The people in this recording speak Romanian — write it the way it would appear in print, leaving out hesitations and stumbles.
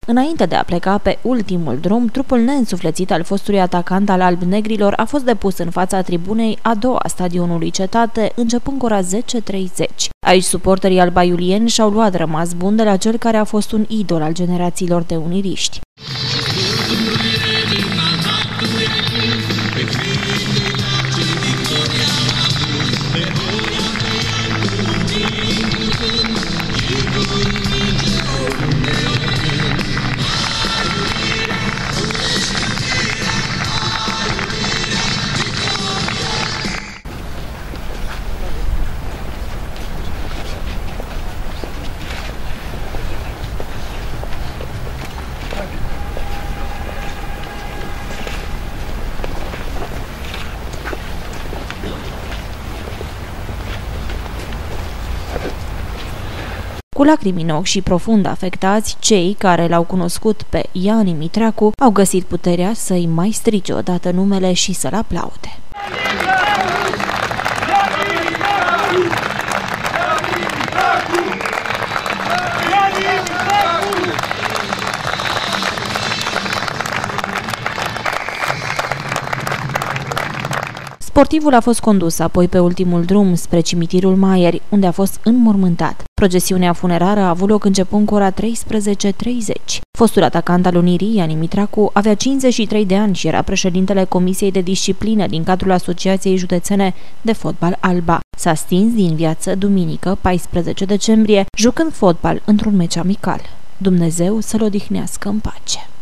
Înainte de a pleca pe ultimul drum, trupul neînsuflețit al fostului atacant al albnegrilor a fost depus în fața tribunei a doua stadionului Cetate, începând cu ora 10:30. Aici suporterii albaiulieni și-au luat rămas bun de la cel care a fost un idol al generațiilor de uniriști. Cu lacrimi în ochi și profund afectați, cei care l-au cunoscut pe Iani Mitreacu au găsit puterea să-i mai strige odată numele și să-l aplaude. Sportivul a fost condus apoi pe ultimul drum spre cimitirul Maieri, unde a fost înmormântat. Procesiunea funerară a avut loc începând cu ora 13:30. Fostul atacant al Unirii, Iani Mitreacu, avea 53 de ani și era președintele Comisiei de Disciplină din cadrul Asociației Județene de Fotbal Alba. S-a stins din viață duminică, 14 decembrie, jucând fotbal într-un meci amical. Dumnezeu să-l odihnească în pace.